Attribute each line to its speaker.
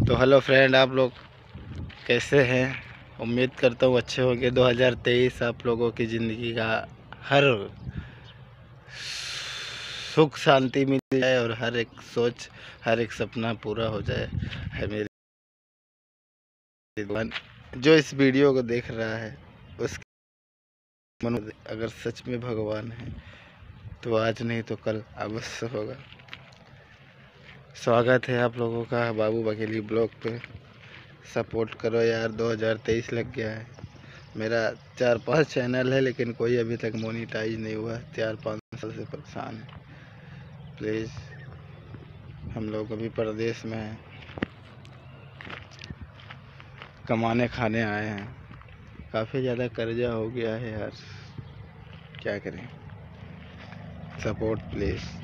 Speaker 1: तो hello friend, आप लोग कैसे हैं? उम्मीद करता हूँ अच्छे होंगे। 2023 आप लोगों की ज़िंदगी का हर सुख शांति मिल जाए और हर एक सोच, हर एक सपना पूरा हो जाए है मेरी भगवान। जो इस वीडियो को देख रहा है उसके मन में अगर सच में भगवान है तो आज नहीं तो कल अवश्य होगा। स्वागत है आप लोगों का बाबू बघेली ब्लॉग पे। सपोर्ट करो यार, 2023 लग गया है। मेरा 4-5 चैनल है लेकिन कोई अभी तक मोनेटाइज नहीं हुआ। 4-5 साल से परेशान है। प्लीज़, हम लोग अभी परदेश में हैं, कमाने खाने आए हैं। काफ़ी ज़्यादा कर्जा हो गया है यार, क्या करें। Support please.